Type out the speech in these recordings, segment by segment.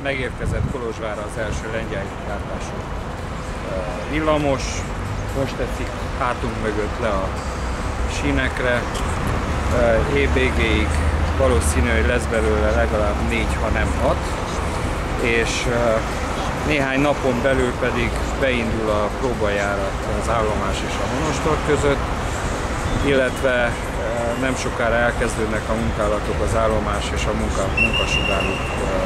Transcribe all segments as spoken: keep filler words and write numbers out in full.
megérkezett Kolozsvárra az első lengyel gyártású villamos. Most teszik hátunk mögött le a sínekre. é bé gé-ig valószínű, hogy lesz belőle legalább négy, ha nem hat, és néhány napon belül pedig beindul a próbajárat az állomás és a monostor között, illetve nem sokára elkezdődnek a munkálatok az állomás és a munka, munkasugárút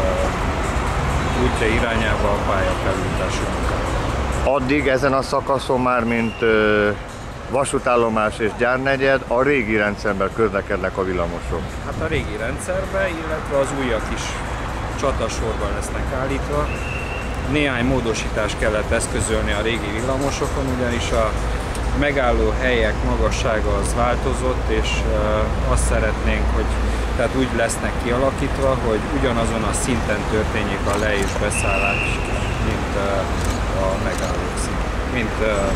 útja irányába a pályafelújítási munkálatok. Addig ezen a szakaszon már, mint vasútállomás és gyárnegyed, a régi rendszerben közlekednek a villamosok. Hát a régi rendszerben, illetve az újak is csatasorban lesznek állítva. Néhány módosítást kellett eszközölni a régi villamosokon, ugyanis a megálló helyek magassága az változott, és azt szeretnénk, hogy tehát úgy lesznek kialakítva, hogy ugyanazon a szinten történjék a le- és beszállás, mint a megállók szint, mint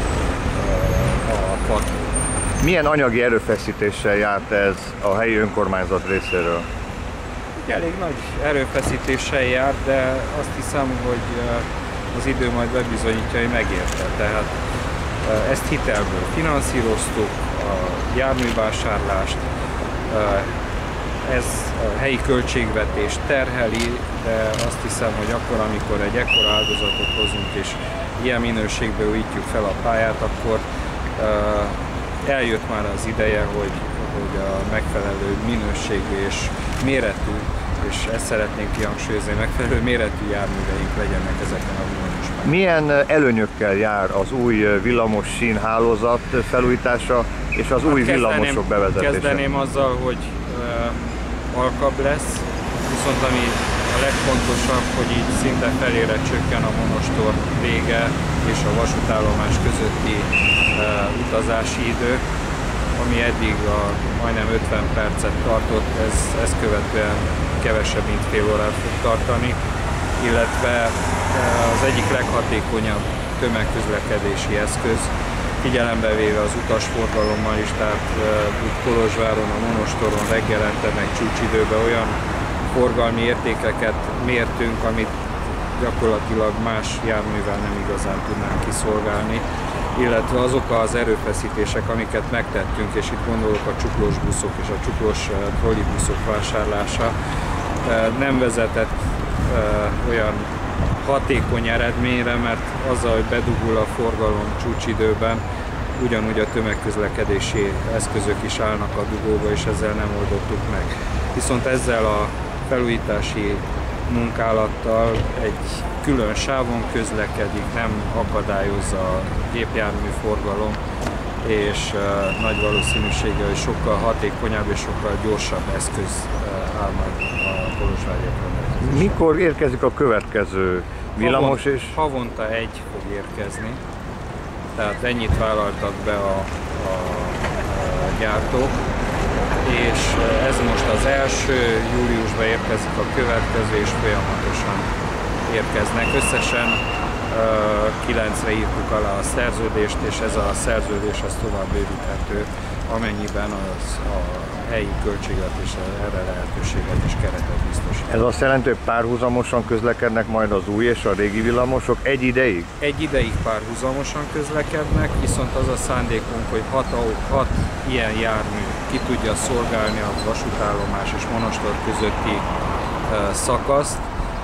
a padló. Milyen anyagi erőfeszítéssel járt ez a helyi önkormányzat részéről? Elég nagy erőfeszítéssel járt, de azt hiszem, hogy az idő majd bebizonyítja, hogy megérte. Tehát ezt hitelből finanszíroztuk, a járművásárlást, ez a helyi költségvetést terheli, de azt hiszem, hogy akkor, amikor egy ekkora áldozatot hozunk és ilyen minőségben újítjuk fel a pályát, akkor eljött már az ideje, hogy, hogy a megfelelő minőségű és méretű, és ezt szeretnénk kihangsúlyozni, megfelelő méretű járműveink legyenek ezeken a villamosokon. Milyen előnyökkel jár az új villamos sínhálózat felújítása és az új hát villamosok bevezetése? Kezdeném azzal, hogy uh, alkabb lesz, viszont ami a legfontosabb, hogy így szinte felére csökken a monostor vége és a vasútállomás közötti uh, utazási idő, ami eddig a majdnem ötven percet tartott, ez, ezt követően kevesebb, mint fél órát fog tartani, illetve az egyik leghatékonyabb tömegközlekedési eszköz, figyelembe véve az utasforgalommal is, tehát úgy Kolozsváron, a monostoron reggelente, meg csúcsidőben olyan forgalmi értékeket mértünk, amit gyakorlatilag más járművel nem igazán tudnánk kiszolgálni, illetve azok az erőfeszítések, amiket megtettünk, és itt gondolok a csuklós buszok és a csuklós trollibuszok vásárlása, nem vezetett olyan hatékony eredményre, mert azzal, hogy bedugul a forgalom csúcsidőben, ugyanúgy a tömegközlekedési eszközök is állnak a dugóba, és ezzel nem oldottuk meg. Viszont ezzel a felújítási munkálattal egy külön sávon közlekedik, nem akadályozza a gépjármű forgalom, és uh, nagy valószínűséggel, hogy sokkal hatékonyabb és sokkal gyorsabb eszköz uh, áll majd a kolozsváriak rendelkezésre. Mikor érkezik a következő villamos? Havon, és havonta egy fog érkezni, tehát ennyit vállaltak be a, a, a gyártók, és ez most az első, júliusban érkezik a következő, és folyamatosan érkeznek. Összesen kilencre írtuk alá a szerződést, és ez a szerződés az tovább bővíthető, amennyiben az a helyi költségvetés erre lehetőséget és keretet biztosít. Ez azt jelenti, hogy párhuzamosan közlekednek majd az új és a régi villamosok egy ideig? Egy ideig párhuzamosan közlekednek, viszont az a szándékunk, hogy hat, hat ilyen jármű ki tudja szolgálni a vasútállomás és monostor közötti uh, szakaszt.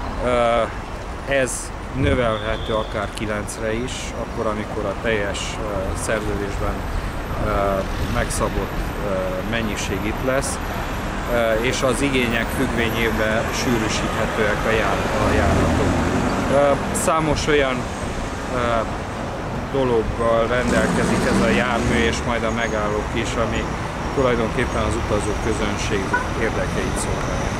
Uh, ez növelhető akár kilencre is, akkor, amikor a teljes uh, szerződésben uh, megszabott uh, mennyiség itt lesz, uh, és az igények függvényében sűrűsíthetőek a, jár, a járatok. Uh, számos olyan uh, dologgal rendelkezik ez a jármű, és majd a megállók is, ami tulajdonképpen az utazó közönség érdekeit szolgálja.